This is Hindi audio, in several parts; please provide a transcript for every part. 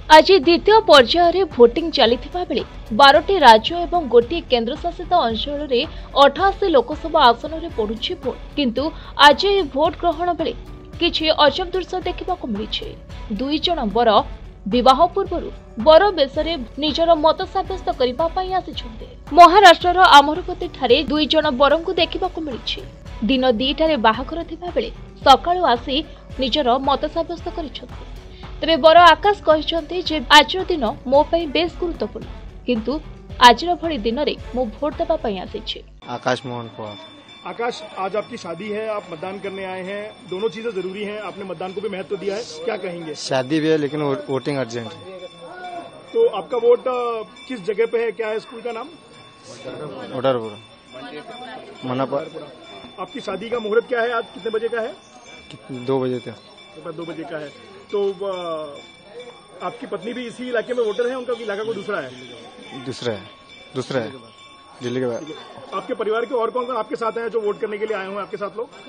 आज द्वितीय पर्यायर भोटिंग चली बेले 12टी राज्य एवं गोटे केन्द्रशासित अंचल में 88 लोकसभा आसन में पड़ुछि भोट। किंतु आज भोट ग्रहण बेले किछि अजब दृश्य देखा मिली। दुई जन बर विवाह पूर्व बर बेसरे निजर मत सब्यस्त करने आसी महाराष्ट्र अमरपती ठारे दुई जन बर को देखा मिली। दिन 2टारे बाहाघर थिबा बेले सकाळु आसी निजर मत सब्यस्त करिसेंति। तेरे बर आकाश कहते जे आज दिन मो पई बेस गुरुत्वपूर्ण, किंतु आज भली दिन रे मो भोट देबा पई आसी। आकाश मोहन पवार। आकाश, आज आपकी शादी है, आप मतदान करने आए हैं, दोनों चीजें जरूरी हैं, आपने मतदान को भी महत्व दिया है, क्या कहेंगे? शादी भी है लेकिन वोटिंग अर्जेंट है। तो आपका वोट किस जगह पे है, क्या है स्कूल का नाम? मनापुर। आपकी शादी का मुहूर्त क्या है, आज कितने बजे का है? 2 बजे तक। 2 बजे का है। तो आपकी पत्नी भी इसी इलाके में वोटर है, उनका इलाका कोई दूसरा है? दूसरा है दिल्ली के बाद। आपके परिवार के और कौन आपके साथ हैं जो वोट करने के लिए आए हुए हैं आपके साथ लोग?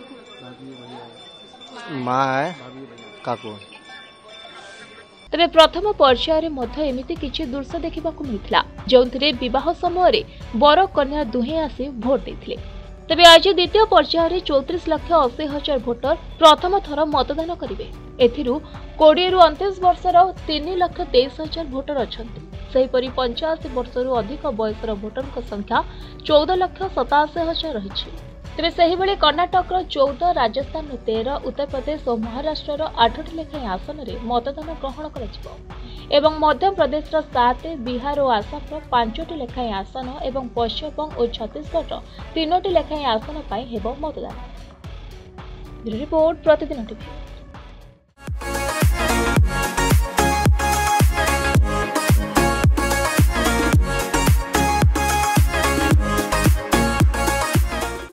माँ है, काकू। तेरे प्रथम पर्यायर एमिति किछि दृश्य देखा मिलता जो विवाह समय बर कन्या दुहे आसी भोट देते। तेबे आज द्वितीय पर्यायर 34,80,000 भोटर प्रथम थर मतदान करेंगे। एथिरु 20 रु 29 वर्षर 3,23,000 भोटर अछंती। सेहीपरि 85 वर्षरु अधिक बयसर भोटर संख्या 14,87,000 रही। तेबे सेहीबेले कर्णाटक 14, राजस्थान 13, उत्तर प्रदेश और महाराष्ट्र 8टी लेखाएं आसन में मतदान ग्रहण करा एवं मध्य प्रदेश 7, बिहार और आसाम 5टी लेखाएं आसन एवं पश्चिम और छत्तीसगढ़ 3टी लेखाएं आसन पर हेब मतदान। रिपोर्ट प्रतिदिन टीवी।